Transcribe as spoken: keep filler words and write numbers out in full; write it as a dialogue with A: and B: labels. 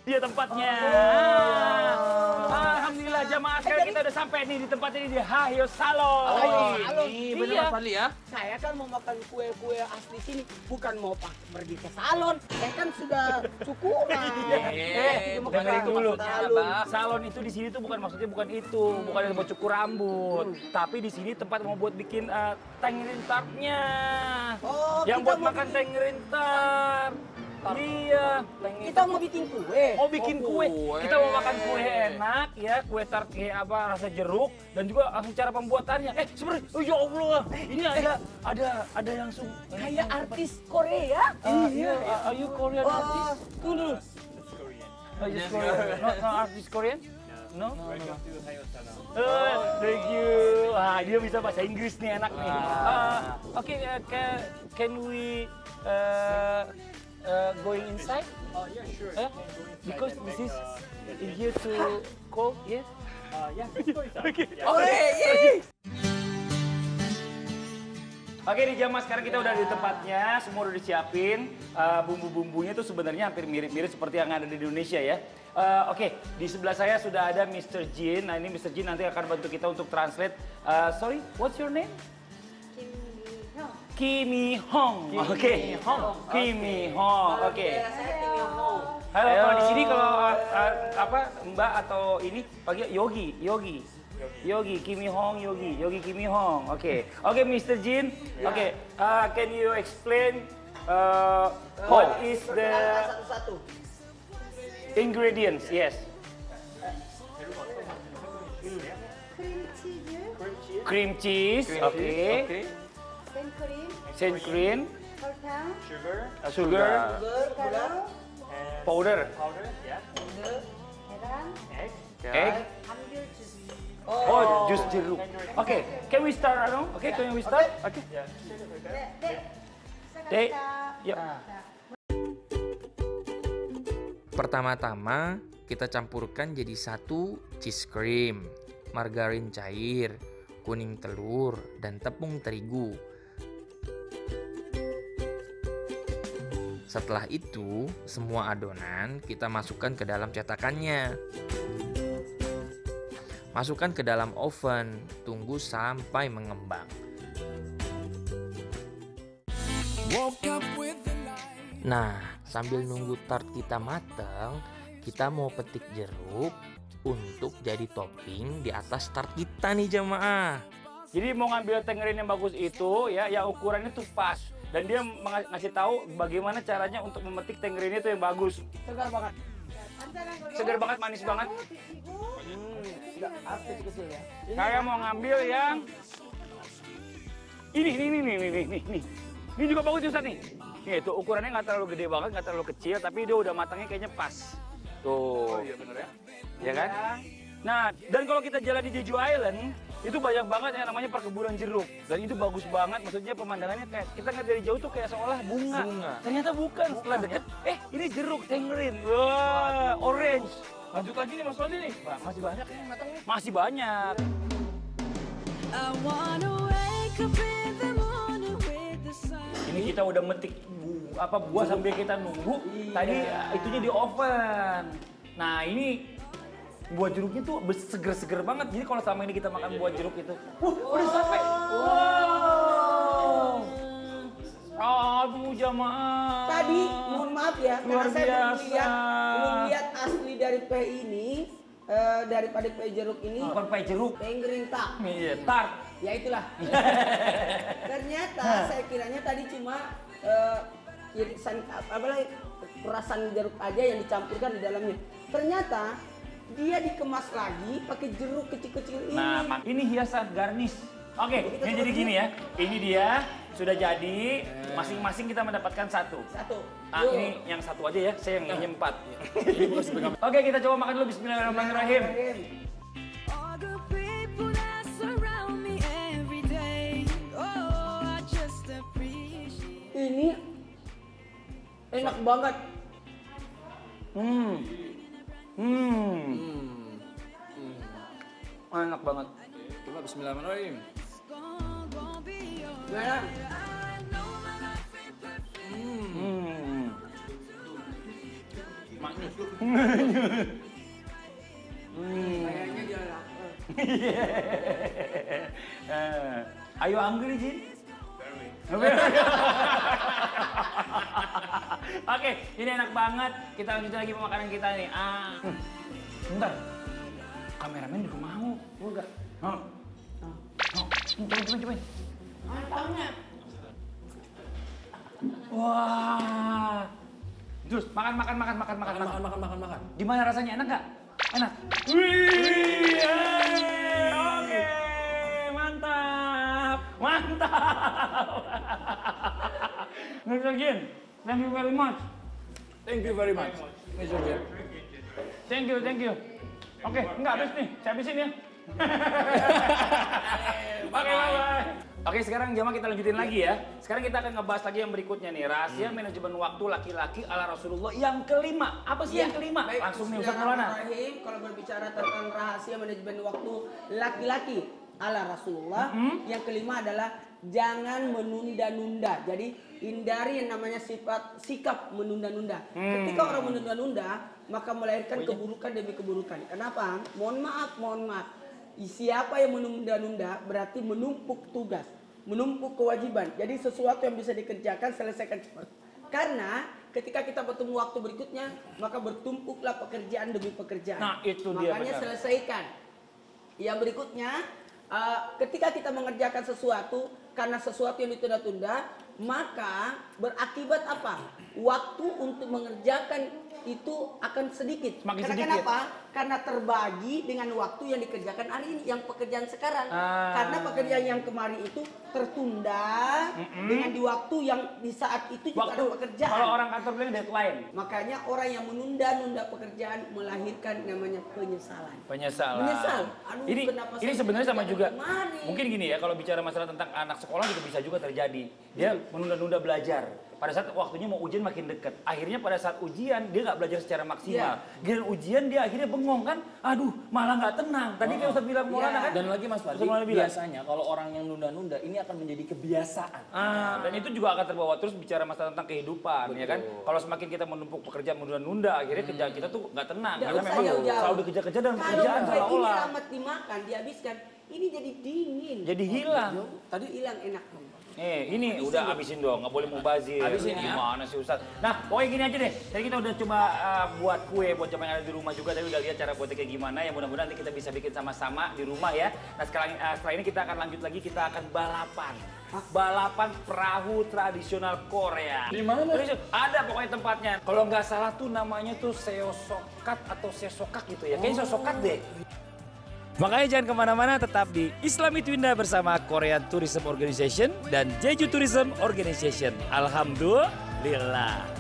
A: dia tempatnya. Oh. Alhamdulillah jamaah sekarang kita udah sampai nih di tempat ini di Hahyo Salon.
B: Oh, salon.
C: Ini bener
A: Iya.
C: Mas Fadli ya?
B: Saya kan mau makan kue-kue asli sini, bukan mau pak pergi ke salon. Saya kan sudah cukup.
A: Eh,
B: mau
A: dengerin
B: ke
A: dulu.
B: salon.
A: Salon itu di sini tuh bukan maksudnya bukan itu, bukan yang buat cukur rambut, tapi di sini tempat mau buat bikin uh, tangerine tartnya.
B: Oh,
A: yang
B: kita
A: buat
B: mau
A: makan tangerine tart. Iya,
B: Kita mau bikin kue.
A: mau bikin
C: Oh,
A: kue.
C: kue.
A: Kita mau makan kue enak ya, kue tart kayak apa rasa jeruk dan juga langsung cara pembuatannya. Eh, sebenarnya oh ya Allah, ini ada ada ada yang langsung
B: Kayak artis Korea.
A: Uh, iya, uh, are you Korean
B: Oh,
A: artist?
B: dulu.
A: Oh, just Korean. No, no artist Korean? No?
D: Welcome to Hahyo Salon.
A: Uh, thank you. Wah, dia bisa bahasa Inggris nih, enak nih. Uh, Oke, okay, uh, can, can we uh, uh, going inside?
D: Oh yeah, sure.
A: Uh,
D: You can go inside
A: because
D: and
A: this
D: make,
A: is
D: uh,
A: in here to cold, yes?
D: Uh, yeah, let's go inside.
A: Okay.
D: Yeah.
B: Oh, iya.
A: Oke, di jamaah sekarang kita udah di tempatnya, semua udah disiapin. Uh, bumbu-bumbunya tuh sebenarnya hampir mirip-mirip seperti yang ada di Indonesia ya. Uh, Oke, di sebelah saya sudah ada mister Jin. Nah ini mister Jin nanti akan bantu kita untuk translate. Uh, sorry, what's your name? Kimi Hong. Oke. Kimi Hong. Oke.
B: Saya Kim Yong Ho.
A: Halo, kalau di sini kalau uh, uh, apa Mbak atau ini panggil Yogi, Yogi. Yogi, Kimi Hong, Yogi, Yogi Kimi Hong. Oke, oke, mister Jin. Oke, uh, can you explain uh, what is the
B: Satu-satu.
A: ingredients? Yes.
E: cream cheese,
A: Cream cheese. Oke.
C: Oke.
E: then cream,
A: Sand cream,
E: 설탕,
D: Sugar
A: uh, sugar,
B: Sugar, gula,
D: and
A: powder,
D: powder. Yeah.
E: 계란,
D: Egg.
A: egg.
E: 감귤 주스.
A: Oh, jus jeruk. Oke, can we start, Arno? Oke, can we start? Oke.
D: Yeah.
E: 네, 네.
A: Dek,
E: 시작합니다.
A: yuk.
C: Pertama-tama kita campurkan jadi satu cheese cream, margarin cair, kuning telur, dan tepung terigu. Setelah itu, semua adonan kita masukkan ke dalam cetakannya. Masukkan ke dalam oven, tunggu sampai mengembang. Nah, sambil nunggu tart kita matang, kita mau petik jeruk untuk jadi topping di atas tart kita nih jamaah.
A: Jadi mau ngambil tangerine yang bagus itu ya, yang ukurannya tuh pas. Dan dia menga- ngasih tahu bagaimana caranya untuk memetik tangerine itu yang bagus.
B: segar banget.
A: Segar banget, manis banget.
B: Enggak, harus kecil-kecil ya.
A: Saya mau ngambil yang ini, ini, ini, ini, ini, ini, ini. Ini juga bagus Ustaz nih. Nih, tuh ukurannya nggak terlalu gede banget, nggak terlalu kecil, tapi dia udah matangnya kayaknya pas. Tuh.
D: Oh iya benar ya.
A: Ya kan? Nah, dan kalau kita jalan di Jeju Island, itu banyak banget yang namanya perkebunan jeruk. Dan itu bagus banget, maksudnya pemandangannya kayak, kita ngeliat dari jauh tuh kayak seolah bunga.
C: Bunga.
A: Ternyata bukan, setelah deket, eh ini jeruk, tangerine, wah, orange.
D: Lanjut lagi nih Mas Fadli nih.
A: Wah, masih banyak ya yang matangnya? Masih banyak. Ini kita udah metik bu, apa buah sambil kita nunggu. Tadi itunya di oven. Nah ini buah jeruknya tuh seger-seger banget. Jadi kalau selama ini kita makan buah jeruk itu, wah udah sampai. Wow. Aduh jamaah.
B: Tadi, mohon maaf ya,
A: Luar
B: karena saya belum
A: biasa.
B: lihat, belum lihat asli dari P ini, eh, daripada P jeruk ini,
A: Bukan pie jeruk.
B: tangerine tart.
A: Iya, tart.
B: Ya itulah. Ternyata saya kiranya tadi cuma eh, irisan apa lagi perasan jeruk aja yang dicampurkan di dalamnya. Ternyata dia dikemas lagi pakai jeruk kecil-kecil ini.
A: Nah, mak- ini hiasan garnish. Oke,
B: Kita
A: ini
B: coba
A: jadi
B: dulu.
A: gini ya. Ini dia sudah jadi. Masing-masing kita mendapatkan satu.
B: Satu.
A: Ah,
B: Yuk.
A: ini yang satu aja ya. Saya yang ini empat. Oke, kita coba makan dulu. Bismillahirrahmanirrahim.
F: All the people that surround me every day. Oh, I just appreciate.
B: Ini enak banget.
A: Hmm. Hmm. Enak banget.
C: Coba bismillahirrahmanirrahim.
B: Gimana?
A: Hmm.
C: Manis.
A: Hmm.
B: Kayaknya dia lapar.
A: Eh, Ayo hungry, Jin? Oke, ini enak banget. Kita lanjutin lagi pemakanan kita nih. Ah. Hmm. Bentar. Kameramen juga mau. Enggak. Oh. Oh. Coba, coba, coba.
B: Mantapnya.
A: Wah. Terus makan, makan, makan, makan, makan, makan, makan, makan, makan. Gimana rasanya? Enak nggak? Enak. Wih, yeay, oke, mantap, mantap. mister Jin, thank you very much.
C: Thank you very much, mister Jin.
A: Thank you, thank you. Oke, enggak habis nih, saya habisin ya. Oke, bye-bye. Oke, sekarang Jama kita lanjutin lagi ya. Sekarang kita akan ngebahas lagi yang berikutnya nih. Rahasia hmm. manajemen waktu laki-laki ala Rasulullah yang kelima. Apa sih
B: Ya,
A: yang kelima?
B: baik.
A: Langsung nih Ustaz Maulana.
B: Bismillahirrahmanirrahim. Kalau berbicara tentang rahasia manajemen waktu laki-laki ala Rasulullah,
A: Hmm.
B: yang kelima adalah jangan menunda-nunda. Jadi hindari yang namanya sifat sikap menunda-nunda.
A: Hmm.
B: Ketika orang menunda-nunda, maka melahirkan keburukan demi keburukan. Kenapa? Mohon maaf, mohon maaf. Siapa yang menunda-nunda berarti menumpuk tugas, menumpuk kewajiban. Jadi sesuatu yang bisa dikerjakan selesaikan cepat. Karena ketika kita bertemu waktu berikutnya, maka bertumpuklah pekerjaan demi pekerjaan.
A: Nah, itu dia,
B: Makanya
A: benar.
B: selesaikan. Yang berikutnya, uh, ketika kita mengerjakan sesuatu karena sesuatu yang ditunda-tunda, maka berakibat apa? Waktu untuk mengerjakan itu akan sedikit.
A: Semakin
B: Karena
A: sedikit.
B: kenapa? Karena terbagi dengan waktu yang dikerjakan hari ini, yang pekerjaan sekarang.
A: Ah.
B: Karena pekerjaan yang kemarin itu tertunda
A: Mm-mm.
B: dengan di waktu yang di saat itu juga
A: Waktu,
B: ada pekerjaan.
A: kalau orang kantor bilang deadline.
B: Makanya orang yang menunda-nunda pekerjaan melahirkan namanya penyesalan.
A: Penyesalan.
B: Menyesal. Aduh,
A: ini
B: kenapa
A: ini
B: saya
A: sebenarnya sama
B: tidak
A: juga.
B: kemarin?
A: Mungkin gini ya, kalau bicara masalah tentang anak sekolah juga bisa juga terjadi. Dia menunda-nunda belajar. Pada saat waktunya mau ujian makin dekat. Akhirnya pada saat ujian dia nggak belajar secara maksimal. Giliran ujian dia akhirnya bengong kan. Aduh, malah nggak tenang. Tadi kan Ustaz bilang Maulana
B: Ya.
A: kan.
C: Dan lagi Mas Fadli,
A: Ustaz Maulana bilang.
C: biasanya kalau orang yang nunda-nunda ini akan menjadi kebiasaan.
A: Ah, dan itu juga akan terbawa terus bicara masalah tentang kehidupan, ya kan? Kalau semakin kita menumpuk pekerjaan menunda-nunda, akhirnya kerjaan kita tuh nggak tenang.
B: Nggak
A: Karena
B: usah
A: memang
B: jauh-jauh.
A: selalu dikejar-kejar dalam
B: Kalau
A: pekerjaan
B: kue ini
A: seolah-olah.
B: amat dimakan, dihabiskan, ini jadi dingin.
A: Jadi hilang.
B: Tadi hilang enak.
A: Eh, ini udah habisin dong, nggak boleh mubazir.
C: Habisin ya.
A: Gimana sih Ustaz? Nah, pokoknya gini aja deh. Tadi kita udah coba uh, buat kue buat jamaah yang ada di rumah juga. Tapi udah lihat cara buatnya kayak gimana. Ya mudah-mudahan nanti kita bisa bikin sama-sama di rumah ya. Nah, sekarang uh, setelah ini kita akan lanjut lagi. Kita akan balapan. Balapan perahu tradisional Korea.
C: Di mana?
A: Ada pokoknya tempatnya. Kalau nggak salah tuh namanya tuh Seosokat atau Sesokak gitu ya. Kayaknya Seosokat deh. Makanya jangan kemana-mana, tetap di Islami Twinda bersama Korean Tourism Organization dan Jeju Tourism Organization. Alhamdulillah.